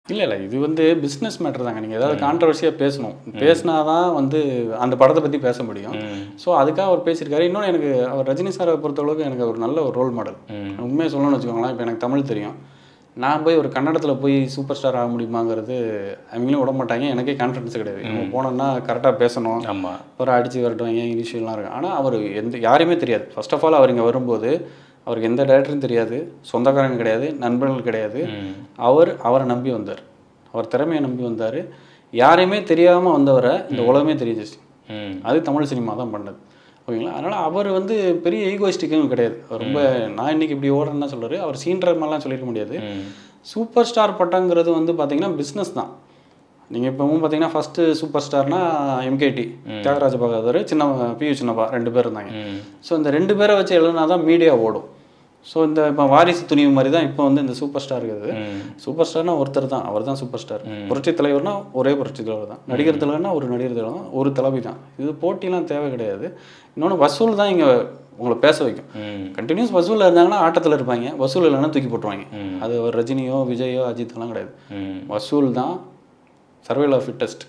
இல்ல, இல்ல. இது வந்து பிசினஸ் மேட்டர் தாங்க. நீங்க ஏதாவது கான்ட்ரோவர்சியா பேசணும். பேசினா தான் வந்து அந்த படத்த பத்தி பேச முடியும். ஸோ அதுக்காக அவர் பேசியிருக்காரு. இன்னொன்னு எனக்கு அவர் ரஜினி சாரை பொறுத்தளவுக்கு எனக்கு ஒரு நல்ல ஒரு ரோல் மாடல். உண்மையை சொல்லணும்னு வச்சுக்கோங்களேன். இப்போ எனக்கு தமிழ் தெரியும். நான் போய் ஒரு கன்னடத்துல போய் சூப்பர் ஸ்டார் ஆக முடியுமாங்கிறது அவங்களும் விட மாட்டாங்க. எனக்கே கான்ஃபிடன்ஸ் கிடையாது. நம்ம போனோம்னா கரெக்டாக பேசணும். ஒரு அடிச்சு விரட்டுவாங்க, இனிஷியல்லாம் இருக்கும். ஆனால் அவர் யாரையுமே தெரியாது. ஃபர்ஸ்ட் ஆஃப் ஆல் அவர் இங்கே வரும்போது அவருக்கு எந்த டேரக்டரும் தெரியாது, சொந்தக்காரங்க கிடையாது, நண்பர்கள் கிடையாது. அவரை நம்பி வந்தார். அவர் திறமையை நம்பி வந்தார். யாரையுமே தெரியாமல் வந்தவரை இந்த உலகமே தெரிஞ்சிச்சு. அது தமிழ் சினிமா தான் பண்ணது. ஓகேங்களா? அதனால் அவர் வந்து பெரிய ஈகோயிஸ்டிக்கும் கிடையாது. ரொம்ப நான் இன்றைக்கி இப்படி ஓடுறேன்னு சொல்கிறார். அவர் சீன்ற மாதிரிலாம் சொல்லியிருக்க முடியாது. சூப்பர் ஸ்டார் பட்டங்கிறது வந்து பார்த்தீங்கன்னா பிஸ்னஸ் தான். நீங்கள் இப்போவும் பார்த்தீங்கன்னா ஃபஸ்ட்டு சூப்பர் ஸ்டார்னா எம்கேடி, தியாகராஜ பகதூர், பியு சின்னப்பா 2 பேர் இருந்தாங்க. ஸோ இந்த 2 பேரை வச்சு எழுதுனா தான் மீடியா ஓடும். ஸோ இந்த இப்போ வாரிசு துணிவு மாதிரி தான் இப்போ வந்து இந்த சூப்பர் ஸ்டார் இருக்குது. சூப்பர் ஸ்டார்னா ஒருத்தர் தான், அவர் தான் சூப்பர் ஸ்டார். புரட்சி தலைவர்னா ஒரே புரட்சி தலைவர் தான். நடிகர் தலைவர்னா ஒரு நடிகர் தலைவர் தான், ஒரு தளபதி தான். இது போட்டிலாம் தேவை கிடையாது. இன்னொன்று வசூல் தான் இங்கே உங்களை பேச வைக்கும். கண்டினியூஸ் வசூலில் இருந்தாங்கன்னா ஆட்டத்தில் இருப்பாங்க, வசூல் இல்லைன்னா தூக்கி போட்டுருவாங்க. அது ஒரு ரஜினியோ விஜயோ அஜித்தெல்லாம் கிடையாது. வசூல் தான் சர்வைவல் ஆஃப் ஃபிட்டஸ்ட்.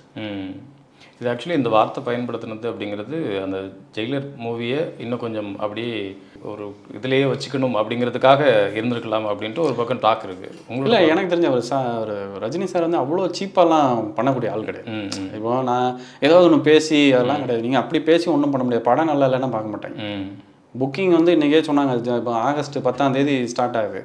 இது ஆக்சுவலி இந்த வார்த்தை பயன்படுத்தினது அப்படிங்கிறது அந்த ஜெயிலர் மூவியை இன்னும் கொஞ்சம் அப்படியே ஒரு இதிலேயே வச்சுக்கணும் அப்படிங்கிறதுக்காக இருந்திருக்கலாம் அப்படின்ட்டு ஒரு பக்கம் டாக் இருக்குது. இல்லை, எனக்கு தெரிஞ்ச ஒரு ரஜினி சார் வந்து அவ்வளோ சீப்பாலாம் பண்ணக்கூடிய ஆள் கிடையாது. இப்போ நான் ஏதாவது ஒன்று பேசி அதெல்லாம் கிடையாது. நீங்கள் அப்படி பேசி ஒன்றும் பண்ண முடியாது. படம் நல்லா இல்லைன்னா பார்க்க மாட்டாங்க. புக்கிங் வந்து இன்றைக்கே சொன்னாங்க. இப்போ ஆகஸ்ட் 10 ஸ்டார்ட் ஆகுது.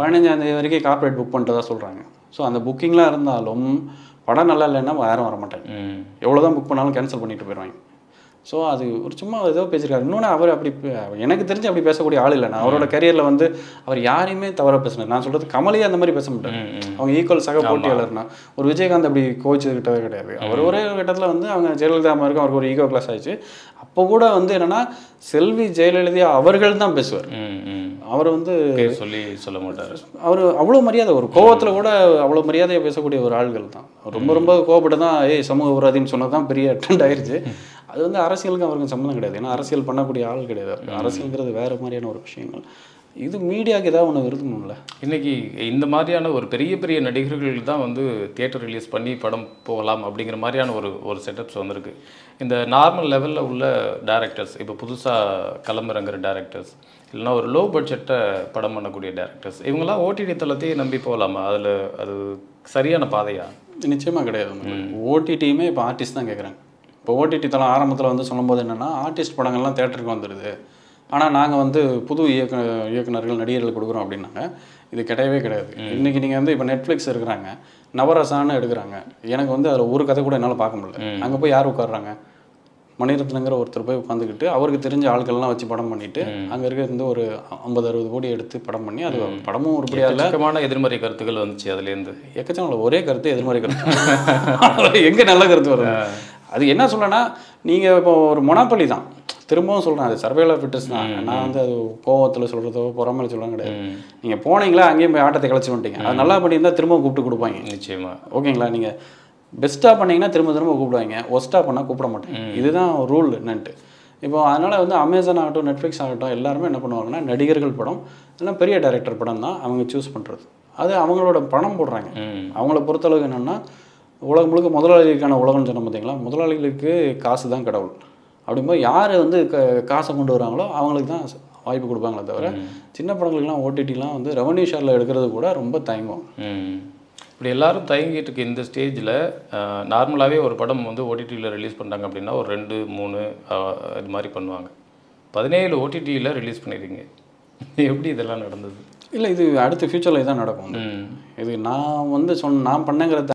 15 வரைக்கும் கார்பரேட் புக் பண்ணிட்டு சொல்கிறாங்க. ஸோ அந்த புக்கிங்லாம் இருந்தாலும் படம் நல்லா இல்லைன்னா யாரும் வர மாட்டாங்க. எவ்வளோ தான் புக் பண்ணாலும் கேன்சல் பண்ணிட்டு போயிடுவாங்க. ஸோ அது ஒரு சும்மா ஏதோ பேசியிருக்காரு. இன்னொன்று அவர் அப்படி எனக்கு தெரிஞ்சு அப்படி பேசக்கூடிய ஆள் இல்லை. நான் அவரோட கரியரில் வந்து அவர் யாரையுமே தவறாக பேசினார். நான் சொல்கிறது கமலையே அந்த மாதிரி பேச மாட்டார். அவங்க ஈக்குவல் சக போட்டியாளர்னா ஒரு விஜயகாந்த் அப்படி கோச்சுக்கிட்டவே கிடையாது. அவர் ஒரே கட்டத்தில் வந்து அவங்க ஜெயலலிதா இருக்கும், அவருக்கு ஒரு ஈகோ கிளாஸ் ஆயிடுச்சு. அப்போ கூட வந்து என்னென்னா செல்வி ஜெயலலிதா அவர்கள் தான் பேசுவார். அவர் வந்து சொல்ல மாட்டார். அவர் அவ்வளோ மரியாதை, ஒரு கோவத்தில் கூட அவ்வளோ மரியாதையாக பேசக்கூடிய ஒரு ஆள்கள் தான். ரொம்ப கோவப்பட்டு தான் சமூக விரோதின்னு சொன்னது தான் பெரிய ட்ரெண்ட் ஆயிடுச்சு. அது வந்து அரசியலுக்கு அவருக்கு சம்மந்தம் கிடையாது. ஏன்னா அரசியல் பண்ணக்கூடிய ஆள் கிடையாது. அரசியல்ங்கிறது வேறு மாதிரியான ஒரு விஷயங்கள். இது மீடியாவுக்கு ஏதாவது ஒன்று இருக்கணும்ல. இன்றைக்கி இந்த மாதிரியான ஒரு பெரிய பெரிய நடிகர்கள் தான் வந்து தியேட்டர் ரிலீஸ் பண்ணி படம் போகலாம் அப்படிங்கிற மாதிரியான ஒரு செட்டப்ஸ் வந்திருக்கு. இந்த நார்மல் லெவலில் உள்ள டேரக்டர்ஸ், இப்போ புதுசாக களமிறங்குற டேரக்டர்ஸ், இல்லைனா ஒரு லோ பட்ஜெட்டை படம் பண்ணக்கூடிய டேரக்டர்ஸ், இவங்கெல்லாம் ஓடிடி தளத்தையே நம்பி போகலாமா? அதில் அது சரியான பாதையா? நிச்சயமாக கிடையாது. ஓடிடியுமே இப்போ ஆர்டிஸ்ட் தான் கேட்குறாங்க. இப்போ ஓடிடி தளம் ஆரம்பத்தில் வந்து சொல்லும்போது என்னென்னா ஆர்டிஸ்ட் படங்கள்லாம் தேட்டருக்கு வந்துடுது, ஆனால் நாங்கள் வந்து புது இயக்குனர்கள் நடிகர்கள் கொடுக்குறோம் அப்படின்னாங்க. இது கிடையவே கிடையாது. இன்றைக்கி நீங்கள் வந்து இப்போ நெட்ஃப்ளிக்ஸ் இருக்கிறாங்க, நவரசான்னு எடுக்கிறாங்க. எனக்கு வந்து அதில் ஒரு கதை கூட என்னால் பார்க்க முடியல. அங்கே போய் யார் உட்காடுறாங்க? மணிரத்னங்கிற ஒருத்தர் போய் உட்காந்துக்கிட்டு அவருக்கு தெரிஞ்ச ஆட்கள்லாம் வச்சு படம் பண்ணிவிட்டு அங்கே இருக்கிறது ஒரு 50-60 கோடி எடுத்து படம் பண்ணி அது படமும் உருப்படியாக இல்லை. எதிர்மறை கருத்துக்கள் வந்துச்சு அதுலேருந்து. எக்கச்சக்கம் ஒரே கருத்து எதிர்மறை கருத்து. எங்கே நல்ல கருத்து வரும்? அது என்ன சொல்லனா, நீங்கள் இப்போ ஒரு மொனாப்பொலி தான். திரும்பவும் சொல்கிறேன், அது சர்வைவல் ஆஃப் ஃபிட்டஸ்ட் தான். நான் வந்து அது கோவத்தில் சொல்கிறதோ பொறாமல் சொல்கிறோம் கிடையாது. நீங்கள் போனீங்களா அங்கேயும் போய் ஆட்டத்தை கழிச்சு வந்துட்டீங்க. அது நல்லா பண்ணியிருந்தால் திரும்ப கூப்பிட்டு கொடுப்பாங்க. நிச்சயமாக. ஓகேங்களா? நீங்கள் பெஸ்ட்டாக பண்ணிங்கன்னா திரும்ப கூப்பிடுவாங்க, ஒஸ்ட்டாக பண்ணால் கூப்பிட மாட்டாங்க. இதுதான் ரூல் என்னன்ட்டு. இப்போ அதனால் வந்து அமேசான் ஆகட்டும், நெட்ஃப்ளிக்ஸ் ஆகட்டும், எல்லாருமே என்ன பண்ணுவாங்கன்னா நடிகர்கள் படம் இல்லைன்னா பெரிய டைரக்டர் படம் தான் அவங்க சூஸ் பண்ணுறது. அது அவங்களோட பணம் போடுறாங்க. அவங்கள பொறுத்தளவுக்கு என்னென்னா உலகம் முழுக்க முதலாளிகளுக்கான உலகம்னு சொன்ன பார்த்தீங்களா, முதலாளிகளுக்கு காசு தான் கடவுள். அப்படிங்கும்போது யார் வந்து காசை கொண்டு வராங்களோ அவங்களுக்கு தான் வாய்ப்பு கொடுப்பாங்களே தவிர சின்ன படங்களுக்குலாம் ஓடிடிலாம் வந்து ரெவன்யூ ஷேரில் எடுக்கிறது கூட ரொம்ப தயங்கும். இப்படி எல்லாரும் தயங்கிட்டு இருக்கு இந்த ஸ்டேஜில். நார்மலாகவே ஒரு படம் வந்து ஓடிடியில் ரிலீஸ் பண்ணுறாங்க அப்படின்னா ஒரு 2-3 இது மாதிரி பண்ணுவாங்க. 17 ஓடிடியில் ரிலீஸ் பண்ணிடுறீங்க. எப்படி இதெல்லாம் நடந்தது? இல்லை, இது அடுத்த ஃபியூச்சரில் இதான் நடக்கும். இது நான் வந்து நான் பண்ணேங்கிறத